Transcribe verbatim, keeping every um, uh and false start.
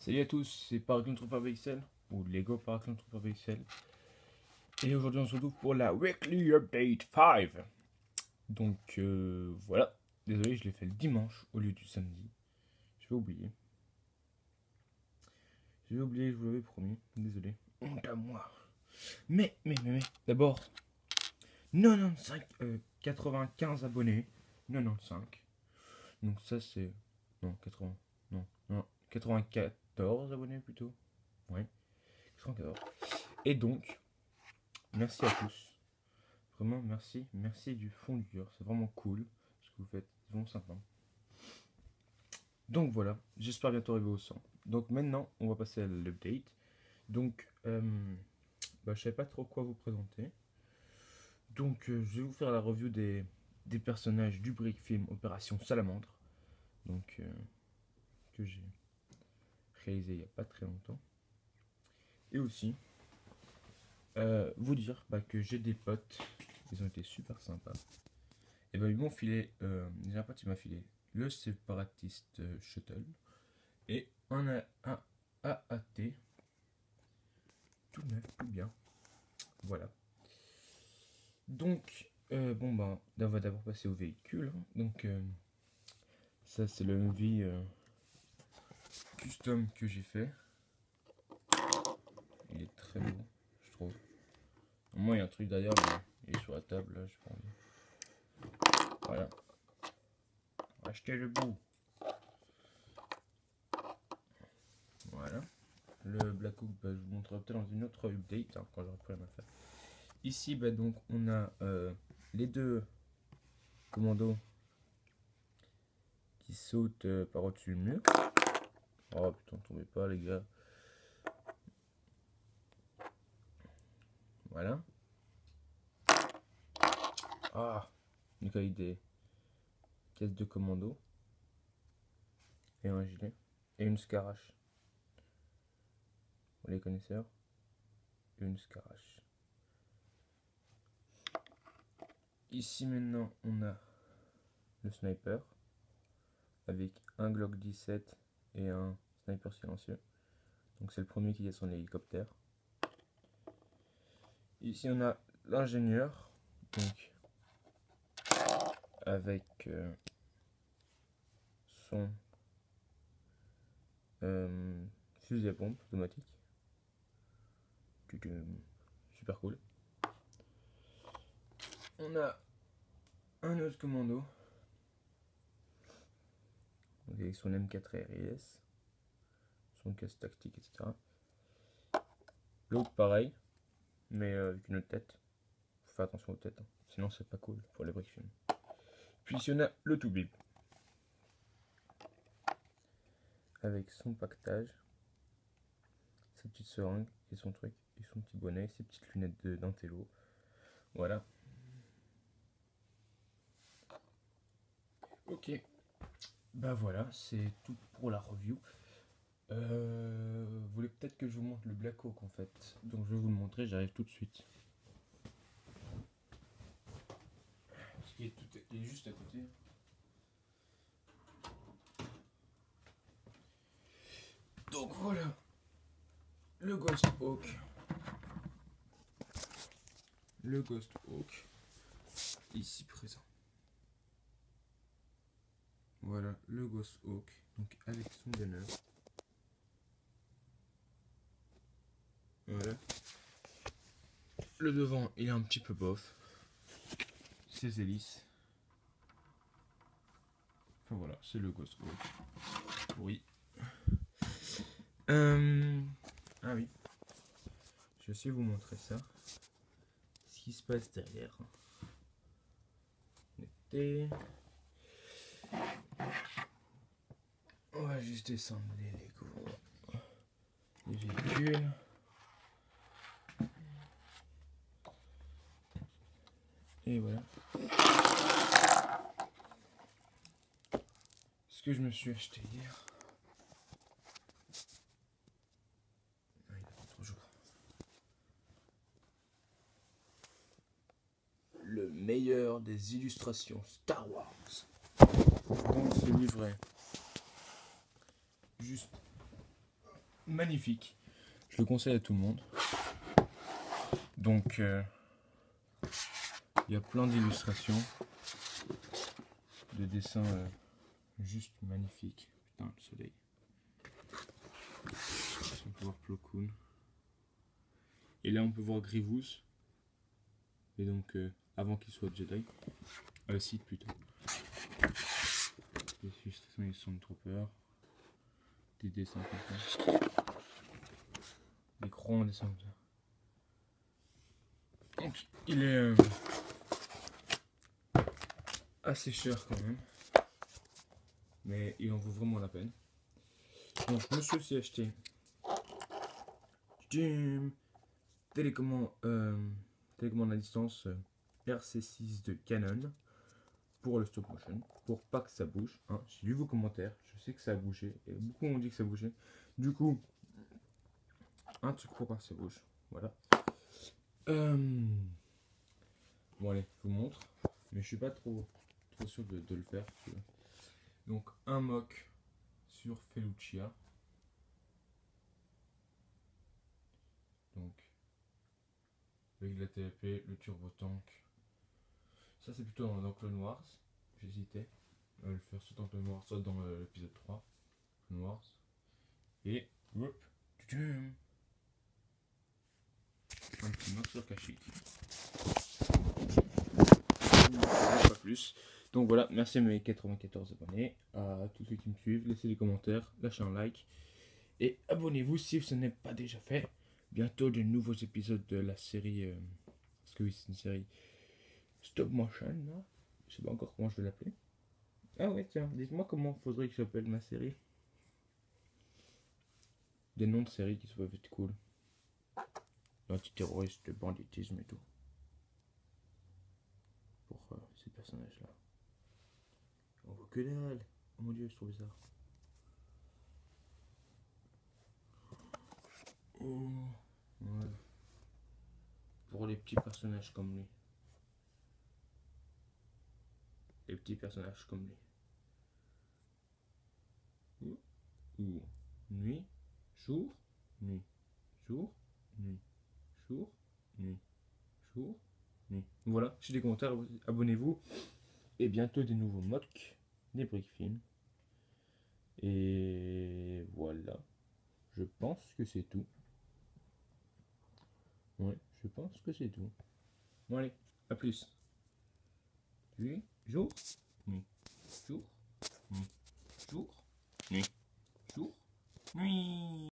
Salut à tous, c'est Paragon Trooper V X L, ou Lego Paragon Trooper V X L. Et aujourd'hui on se retrouve pour la Weekly Update cinq. Donc euh, voilà, désolé je l'ai fait le dimanche au lieu du samedi. Je vais oublier. Je vais oublier, je vous l'avais promis, désolé. Honte à moi. Mais, mais, mais, mais, d'abord, quatre-vingt-quinze, euh, quatre-vingt-quinze abonnés. quatre-vingt-quinze. Donc ça c'est... Non, quatre-vingts. Non, non, quatre-vingt-quatorze abonnés plutôt. Ouais, quatre-vingt-quatorze. Et donc, merci à tous. Vraiment, merci. Merci du fond du cœur. C'est vraiment cool ce que vous faites. C'est vraiment sympa. Donc voilà, j'espère bientôt arriver au cent. Donc maintenant, on va passer à l'update. Donc, euh, bah, je savais pas trop quoi vous présenter. Donc, euh, je vais vous faire la review des, des personnages du Brick Film Opération Salamandre. Donc, euh, que j'ai réalisé il n'y a pas très longtemps. Et aussi, euh, vous dire bah, que j'ai des potes. Ils ont été super sympas. Et ben ils m'ont filé, euh, j'ai un pote qui m'a filé le séparatiste euh, shuttle et un, un, un A A T tout neuf, tout bien. Voilà. Donc, euh, bon ben, on va d'abord passer au véhicule. Donc, euh, ça c'est le M V euh, custom que j'ai fait. Il est très beau, je trouve. Au moins il y a un truc derrière, mais il est sur la table là, je pense. Voilà. Achetez le bout. Voilà. Le Black Hawk, bah, je vous montrerai peut-être dans une autre update hein, quand j'aurai plus rien à faire. Ici, bah, donc, on a euh, les deux commandos qui sautent euh, par au-dessus du mur. Oh putain, tombez pas les gars. Voilà. Ah, donc avec des caisses de commando et un gilet et une scarache. Pour les connaisseurs, une scarache. Ici maintenant, on a le sniper avec un Glock dix-sept et un sniper silencieux. Donc c'est le premier qui est son hélicoptère. Ici on a l'ingénieur, donc avec euh, son euh, fusil à pompe automatique. Super cool. On a un autre commando avec son M quatre R I S, son casse tactique, et cetera. L'autre pareil, mais avec une autre tête. Faut faire attention aux têtes, hein. Sinon c'est pas cool pour les briques films. Puis ici on a le Toubib avec son pactage, sa petite seringue et son truc, et son petit bonnet, ses petites lunettes d'intello. Voilà. Ok. Bah voilà, c'est tout pour la review. Euh, vous voulez peut-être que je vous montre le Black Hawk en fait. Donc je vais vous le montrer, j'arrive tout de suite. Parce qu'il est, tout, il est juste à côté. Donc voilà, le Ghost Hawk. Le Ghost Hawk, ici présent. Voilà, le Ghost Hawk, donc avec son gunner. Voilà. Le devant, il est un petit peu bof. Ses hélices. Enfin voilà, c'est le Ghost Hawk. Oui. Euh... Ah oui. Je vais essayer de vous montrer ça. Ce qui se passe derrière. Et... on va juste descendre les Lego. Les véhicules. Et voilà. Ce que je me suis acheté hier. Ah, il attend toujours. Le meilleur des illustrations Star Wars. Donc ce livret. Juste magnifique. Je le conseille à tout le monde. Donc, euh, il y a plein d'illustrations, de dessins euh, juste magnifiques. Putain, le soleil. On peut voir Plo Koon. Et là, on peut voir Grievous. Et donc, euh, avant qu'il soit Jedi. Euh, Sith plutôt. Les illustrations, ils sont trop peur. Des dessins comme ça. Des grands dessins comme ça. Donc, il est euh, assez cher quand même. Mais il en vaut vraiment la peine. Donc, je me suis aussi acheté Jim télécommande, euh, télécommande à distance euh, R C six de Canon pour le stop motion, pour pas que ça bouge. Hein. J'ai lu vos commentaires, je sais que ça a bougé, et beaucoup ont dit que ça bougeait. Du coup, un truc pour pas que ça bouge. Voilà. Euh... Bon allez, je vous montre, mais je suis pas trop, trop sûr de, de le faire. Donc un mock sur Felucia. Donc avec la T L P, le turbo tank. Ça c'est plutôt dans, dans Clone Wars. J'hésitais à le faire soit dans Clone Wars, soit dans euh, l'épisode trois. Clone Wars. Et hop, un petit mock sur Kashyyyk. Pas plus. Donc voilà, merci à mes quatre-vingt-quatorze abonnés, à tous ceux qui me suivent, laissez des commentaires, lâchez un like et abonnez-vous si ce n'est pas déjà fait. Bientôt de nouveaux épisodes de la série, euh, parce que oui c'est une série stop motion, là. Je sais pas encore comment je vais l'appeler. Ah ouais tiens, dites-moi comment faudrait que j'appelle ma série. Des noms de séries qui soient vite cool. L'antiterroriste, le banditisme et tout. Pour euh, ces personnages là. On voit que dalle. Oh mon dieu, je trouve bizarre. Oh, voilà. Pour les petits personnages comme lui. Les petits personnages comme lui. Ou nuit, jour, nuit, jour, nuit, jour, nuit, jour, nuit. Voilà, j'ai des commentaires, abonnez-vous. Et bientôt des nouveaux mocks, des brick films. Et voilà. Je pense que c'est tout. Ouais, je pense que c'est tout. Bon allez, à plus. Nuit, jour, nuit, jour, nuit, jour, nuit, jour, nuit.